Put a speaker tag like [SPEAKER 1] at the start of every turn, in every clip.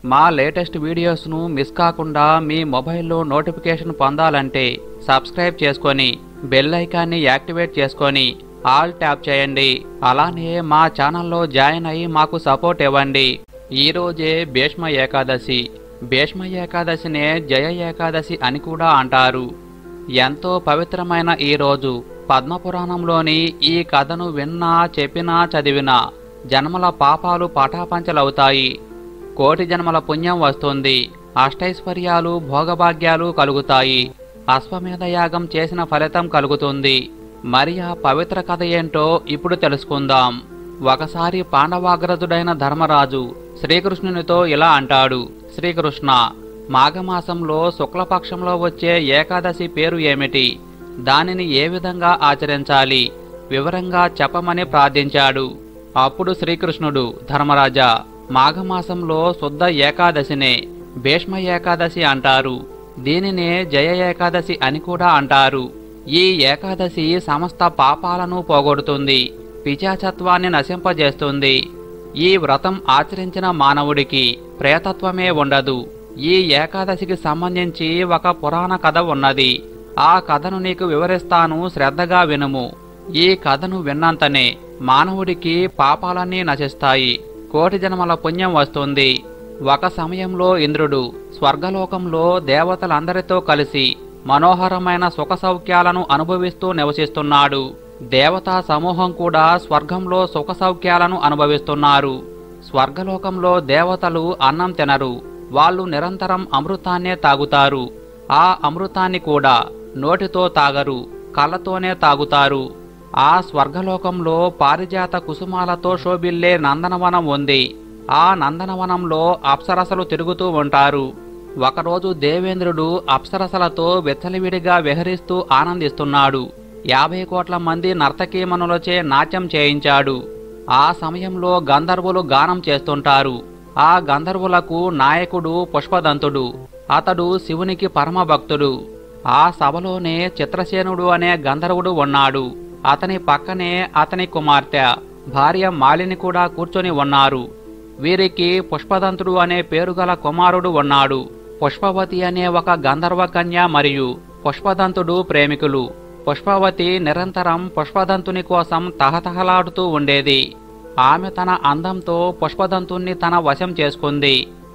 [SPEAKER 1] మా latest వీడియోస్ను miss కాకుండా మీ మొబైల్లో నోటిఫికేషన్ పొందాలంటే సబ్స్క్రైబ్ చేసుకొని బెల్ ఐకాన్ని యాక్టివేట్ చేసుకొని ఆల్ ట్యాప్ చేయండి. అలానే మా ఛానల్లో జాయిన్ అయ్యి మాకు సపోర్ట్ ఇవ్వండి. ఈరోజే భీష్మ ఏకాదశి. భీష్మ ఏకాదశినే జయ ఏకాదశి అని కూడా అంటారు. ఎంతో పవిత్రమైన ఈ రోజు పద్మపురాణంలోని ఈ కథను విన్నా, చెప్పినా, చదివినా జన్మల పాపాలు పటాపంచలవుతాయి. కోటి జన్మల పుణ్యం వస్తుంది. అష్టైశ్వర్యాలు, భోగభాగ్యాలు కలుగుతాయి. అశ్వమేధ యాగం చేసిన ఫలితం కలుగుతుంది. మరి ఆ పవిత్ర కథ ఏంటో ఇప్పుడు తెలుసుకుందాం. ఒకసారి పాండవాగ్రజుడైన ధర్మరాజు శ్రీకృష్ణునితో ఇలా అంటాడు. శ్రీకృష్ణ, మాఘమాసంలో శుక్లపక్షంలో వచ్చే ఏకాదశి పేరు ఏమిటి? దానిని ఏ విధంగా ఆచరించాలి? వివరంగా చెప్పమని ప్రార్థించాడు. అప్పుడు శ్రీకృష్ణుడు, ధర్మరాజా, మాఘమాసంలో శుద్ధ ఏకాదశినే భీష్మ ఏకాదశి అంటారు. దీనినే జయ ఏకాదశి అని కూడా అంటారు. ఈ ఏకాదశి సమస్త పాపాలను పోగొడుతుంది, పిశాచత్వాన్ని నశింపజేస్తుంది. ఈ వ్రతం ఆచరించిన మానవుడికి ప్రేతత్వమే ఉండదు. ఈ ఏకాదశికి సంబంధించి ఒక పురాణ కథ ఉన్నది. ఆ కథను నీకు వివరిస్తాను, శ్రద్ధగా వినుము. ఈ కథను విన్నంతనే మానవుడికి పాపాలన్నీ నశిస్తాయి, కోటి జన్మల పుణ్యం వస్తుంది. ఒక సమయంలో ఇంద్రుడు స్వర్గలోకంలో దేవతలందరితో కలిసి మనోహరమైన సుఖ సౌఖ్యాలను అనుభవిస్తూ నివసిస్తున్నాడు. దేవతా సమూహం కూడా స్వర్గంలో సుఖ సౌఖ్యాలను అనుభవిస్తున్నారు. స్వర్గలోకంలో దేవతలు అన్నం తినరు. వాళ్ళు నిరంతరం అమృతాన్నే తాగుతారు. ఆ అమృతాన్ని కూడా నోటితో తాగరు, కళ్ళతోనే తాగుతారు. ఆ స్వర్గలోకంలో పారిజాత కుసుమాలతో శోభిల్లే నందనవనం ఉంది. ఆ నందనవనంలో అప్సరసలు తిరుగుతూ ఉంటారు. ఒకరోజు దేవేంద్రుడు అప్సరసలతో విచ్చలవిడిగా విహరిస్తూ ఆనందిస్తున్నాడు. 50 కోట్ల మంది నర్తకీమణులచే నాట్యం చేయించాడు. ఆ సమయంలో గంధర్వులు గానం చేస్తుంటారు. ఆ గంధర్వులకు నాయకుడు పుష్పదంతుడు. అతడు శివునికి పరమభక్తుడు. ఆ సభలోనే చిత్రసేనుడు అనే గంధర్వుడు ఉన్నాడు. అతని పక్కనే అతని కుమార్తె భార్య మాలిని కూడా కూర్చొని ఉన్నారు. వీరికి పుష్పదంతుడు అనే పేరుగల కుమారుడు ఉన్నాడు. పుష్పవతి అనే ఒక గంధర్వ కన్య మరియు పుష్పదంతుడు ప్రేమికులు. పుష్పవతి నిరంతరం పుష్పదంతుని కోసం తహతహలాడుతూ ఉండేది. ఆమె తన అందంతో పుష్పదంతుణ్ణి తన వశం చేసుకుంది.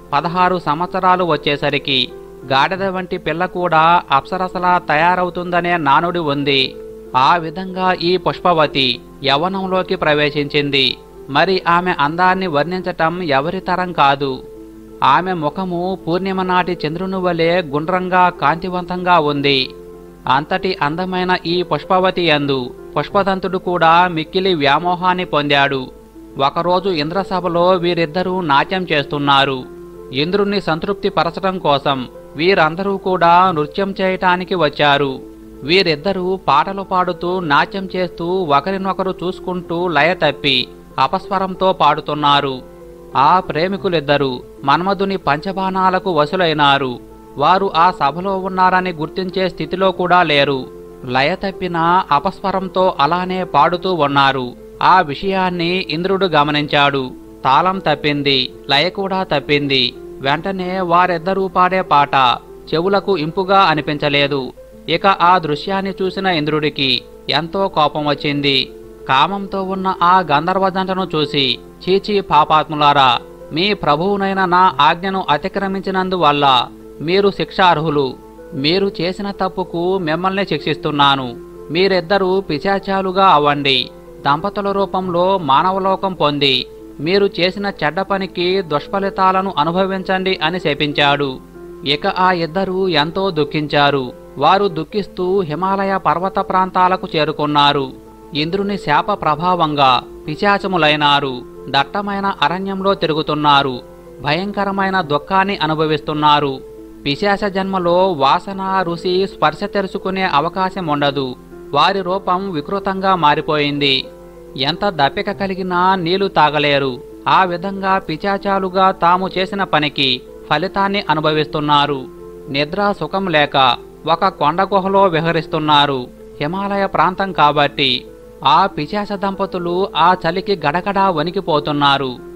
[SPEAKER 1] 16 సంవత్సరాలు వచ్చేసరికి గాడిద వంటి పిల్ల కూడా అప్సరసలా తయారవుతుందనే నానుడి ఉంది. ఆ విధంగా ఈ పుష్పవతి యవ్వనంలోకి ప్రవేశించింది. మరి ఆమె అందాన్ని వర్ణించటం ఎవరి తరం కాదు. ఆమె ముఖము పూర్ణిమ నాటి చంద్రుని వలె గుండ్రంగా కాంతివంతంగా ఉంది. అంతటి అందమైన ఈ పుష్పవతి యందు పుష్పదంతుడు కూడా మిక్కిలి వ్యామోహాన్ని పొందాడు. ఒకరోజు ఇంద్రసభలో వీరిద్దరూ నాట్యం చేస్తున్నారు. ఇంద్రుణ్ణి సంతృప్తి పరచడం కోసం వీరందరూ కూడా నృత్యం చేయటానికి వచ్చారు. వీరిద్దరూ పాటలు పాడుతూ నాట్యం చేస్తూ ఒకరినొకరు చూసుకుంటూ లయ తప్పి అపస్వరంతో పాడుతున్నారు. ఆ ప్రేమికులిద్దరూ మన్మధుని పంచబాణాలకు వశులైనారు. వారు ఆ సభలో ఉన్నారని గుర్తించే స్థితిలో కూడా లేరు. లయ తప్పిన అపస్వరంతో అలానే పాడుతూ ఉన్నారు. ఆ విషయాన్ని ఇంద్రుడు గమనించాడు. తాళం తప్పింది, లయ కూడా తప్పింది. వెంటనే వారిద్దరూ పాడే పాట చెవులకు ఇంపుగా అనిపించలేదు. ఇక ఆ దృశ్యాన్ని చూసిన ఇంద్రుడికి ఎంతో కోపం వచ్చింది. కామంతో ఉన్న ఆ గంధర్వ జంటను చూసి, చీచీ పాపాత్ములారా, మీ ప్రభువునైన నా ఆజ్ఞను అతిక్రమించినందువల్ల మీరు శిక్షార్హులు. మీరు చేసిన తప్పుకు మిమ్మల్ని శిక్షిస్తున్నాను. మీరిద్దరూ పిశాచాలుగా అవ్వండి. దంపతుల రూపంలో మానవలోకం పొంది మీరు చేసిన చెడ్డ పనికి దుష్ఫలితాలను అనుభవించండి అని శపించాడు. ఇక ఆ ఇద్దరూ ఎంతో దుఃఖించారు. వారు దుఃఖిస్తూ హిమాలయ పర్వత ప్రాంతాలకు చేరుకున్నారు. ఇంద్రుని శాప ప్రభావంగా పిశాచములైనారు. దట్టమైన అరణ్యంలో తిరుగుతున్నారు. భయంకరమైన దుఃఖాన్ని అనుభవిస్తున్నారు. పిశాచ జన్మలో వాసన, రుచి, స్పర్శ తెలుసుకునే అవకాశం ఉండదు. వారి రూపం వికృతంగా మారిపోయింది. ఎంత దప్పిక కలిగినా నీళ్లు తాగలేరు. ఆ విధంగా పిశాచాలుగా తాము చేసిన పనికి ఫలితాన్ని అనుభవిస్తున్నారు. నిద్రా సుఖం లేక ఒక కొండ గుహలో విహరిస్తున్నారు. హిమాలయ ప్రాంతం కాబట్టి ఆ పిశాచ దంపతులు ఆ చలికి గడగడా వణికిపోతున్నారు.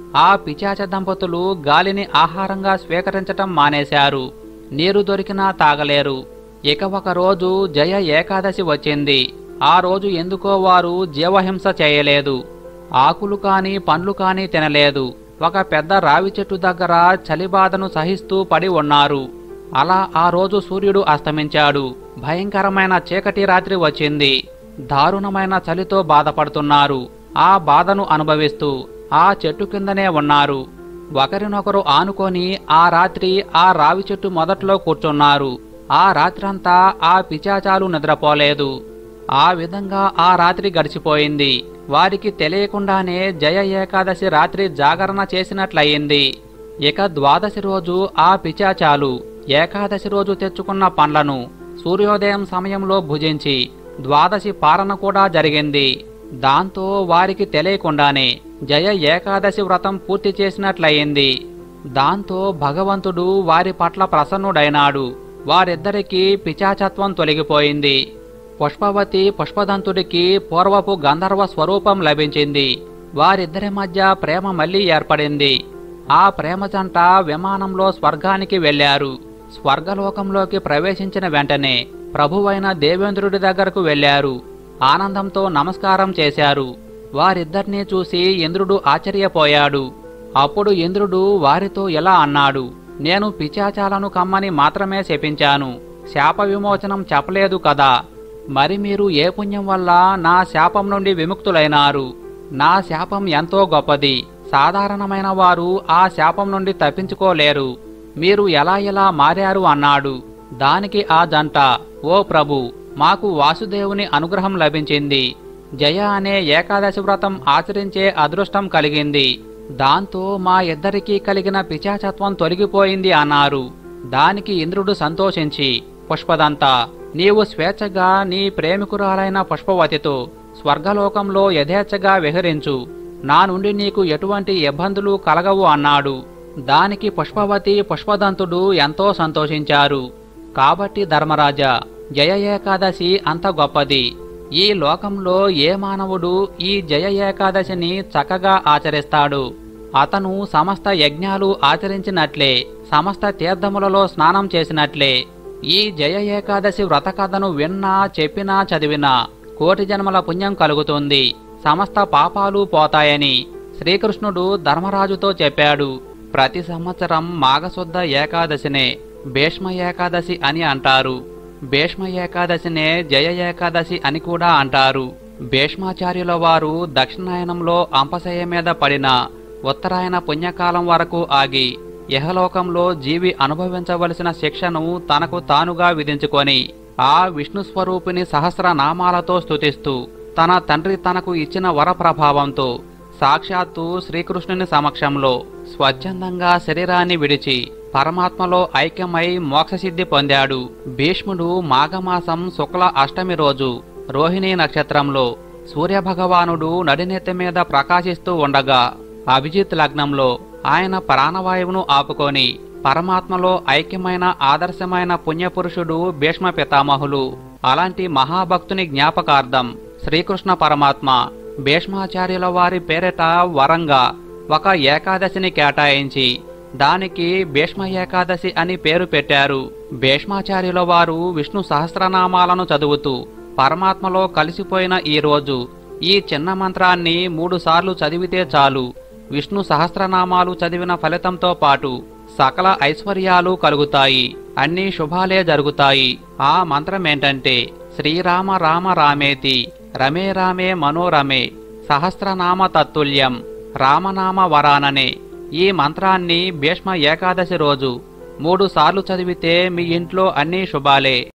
[SPEAKER 1] ఆ పిశాచ దంపతులు గాలిని ఆహారంగా స్వీకరించటం మానేశారు. నీరు దొరికినా తాగలేరు. ఇక ఒక రోజు జయ ఏకాదశి వచ్చింది. ఆ రోజు ఎందుకో వారు జీవహింస చేయలేదు. ఆకులు కాని పండ్లు కాని తినలేదు. ఒక పెద్ద రావి చెట్టు దగ్గర చలిబాధను సహిస్తూ పడి ఉన్నారు. అలా ఆ రోజు సూర్యుడు అస్తమించాడు. భయంకరమైన చీకటి రాత్రి వచ్చింది. దారుణమైన చలితో బాధపడుతున్నారు. ఆ బాధను అనుభవిస్తూ ఆ చెట్టు కిందనే ఉన్నారు. ఒకరినొకరు ఆనుకొని ఆ రాత్రి ఆ రావి చెట్టు మొదట్లో కూర్చున్నారు. ఆ రాత్రంతా ఆ పిశాచాలు నిద్రపోలేదు. ఆ విధంగా ఆ రాత్రి గడిచిపోయింది. వారికి తెలియకుండానే జయ ఏకాదశి రాత్రి జాగరణ చేసినట్లయింది. ఇక ద్వాదశి రోజు ఆ పిశాచాలు ఏకాదశి రోజు తెచ్చుకున్న పండ్లను సూర్యోదయం సమయంలో భుజించి ద్వాదశి పాలన కూడా జరిగింది. దాంతో వారికి తెలియకుండానే జయ ఏకాదశి వ్రతం పూర్తి చేసినట్లయింది. దాంతో భగవంతుడు వారి పట్ల ప్రసన్నుడైనాడు. వారిద్దరికీ పిశాచత్వం తొలగిపోయింది. పుష్పవతి పుష్పదంతుడికి పూర్వపు గంధర్వ స్వరూపం లభించింది. వారిద్దరి మధ్య ప్రేమ మళ్లీ ఏర్పడింది. ఆ ప్రేమ జంట విమానంలో స్వర్గానికి వెళ్లారు. స్వర్గలోకంలోకి ప్రవేశించిన వెంటనే ప్రభువైన దేవేంద్రుడి దగ్గరకు వెళ్లారు. ఆనందంతో నమస్కారం చేశారు. వారిద్దరినీ చూసి ఇంద్రుడు ఆశ్చర్యపోయాడు. అప్పుడు ఇంద్రుడు వారితో ఇలా అన్నాడు: నేను పిశాచాలను కమ్మని మాత్రమే శపించాను, శాప విమోచనం చెప్పలేదు కదా. మరి మీరు ఏ పుణ్యం వల్ల నా శాపం నుండి విముక్తులైనారు? నా శాపం ఎంతో గొప్పది. సాధారణమైన వారు ఆ శాపం నుండి తప్పించుకోలేరు. మీరు ఎలా మారారు అన్నాడు. దానికి ఆ జంట: ఓ ప్రభు, మాకు వాసుదేవుని అనుగ్రహం లభించింది. జయ అనే ఏకాదశి వ్రతం ఆచరించే అదృష్టం కలిగింది. దాంతో మా ఇద్దరికీ కలిగిన పిశాచత్వం తొలగిపోయింది అన్నారు. దానికి ఇంద్రుడు సంతోషించి, పుష్పదంతా, నీవు స్వేచ్ఛగా నీ ప్రేమికురాలైన పుష్పవతితో స్వర్గలోకంలో యథేచ్ఛగా విహరించు. నా నుండి నీకు ఎటువంటి ఇబ్బందులు కలగవు అన్నాడు. దానికి పుష్పవతి పుష్పదంతుడు ఎంతో సంతోషించారు. కాబట్టి ధర్మరాజా, జయ ఏకాదశి అంత గొప్పది. ఈ లోకంలో ఏ మానవుడు ఈ జయ ఏకాదశిని చక్కగా ఆచరిస్తాడు? అతను సమస్త యజ్ఞాలు ఆచరించినట్లే, సమస్త తీర్థములలో స్నానం చేసినట్లే. ఈ జయ ఏకాదశి వ్రతకథను విన్నా, చెప్పినా, చదివినా కోటి జన్మల పుణ్యం కలుగుతుంది, సమస్త పాపాలు పోతాయని శ్రీకృష్ణుడు ధర్మరాజుతో చెప్పాడు. ప్రతి సంవత్సరం మాఘశుద్ధ ఏకాదశినే భీష్మ ఏకాదశి అని అంటారు. భీష్మ ఏకాదశినే జయ ఏకాదశి అని కూడా అంటారు. భీష్మాచార్యుల వారు దక్షిణాయనంలో అంపశయ్య మీద పడిన ఉత్తరాయణ పుణ్యకాలం వరకు ఆగి యహలోకంలో జీవి అనుభవించవలసిన శిక్షను తనకు తానుగా విధించుకొని ఆ విష్ణు స్వరూపిణి సహస్రనామాలతో స్తుతిస్తూ తన తండ్రి తనకు ఇచ్చిన వర ప్రభావంతో సాక్షాత్తు శ్రీకృష్ణుని సమక్షంలో స్వచ్ఛందంగా శరీరాన్ని విడిచి పరమాత్మలో ఐక్యమై మోక్షసిద్ధి పొందాడు. భీష్ముడు మాఘమాసం శుక్ల అష్టమి రోజు రోహిణీ నక్షత్రంలో సూర్యభగవానుడు నడినెత్తి మీద ప్రకాశిస్తూ ఉండగా అభిజిత్ లగ్నంలో ఆయన ప్రాణవాయువును ఆపుకొని పరమాత్మలో ఐక్యమైన ఆదర్శమైన పుణ్యపురుషుడు భీష్మ పితామహులు. అలాంటి మహాభక్తుని జ్ఞాపకార్థం శ్రీకృష్ణ పరమాత్మ భీష్మాచార్యుల వారి పేరిట వరంగా ఒక ఏకాదశిని కేటాయించి దానికి భీష్మ ఏకాదశి అని పేరు పెట్టారు. భీష్మాచార్యుల వారు విష్ణు సహస్రనామాలను చదువుతూ పరమాత్మలో కలిసిపోయిన ఈ రోజు ఈ చిన్న మంత్రాన్ని 3 సార్లు చదివితే చాలు. విష్ణు సహస్రనామాలు చదివిన ఫలితంతో పాటు సకల ఐశ్వర్యాలు కలుగుతాయి, అన్ని శుభాలే జరుగుతాయి. ఆ మంత్రమేంటంటే శ్రీరామ రామ రామేతి రమే రామే మనోరమే సహస్రనామ తత్తుల్యం రామనామ వరాననే ఈ మంత్రాన్ని భీష్మ ఏకాదశి రోజు 3 సార్లు చదివితే మీ ఇంట్లో అన్ని శుభాలే.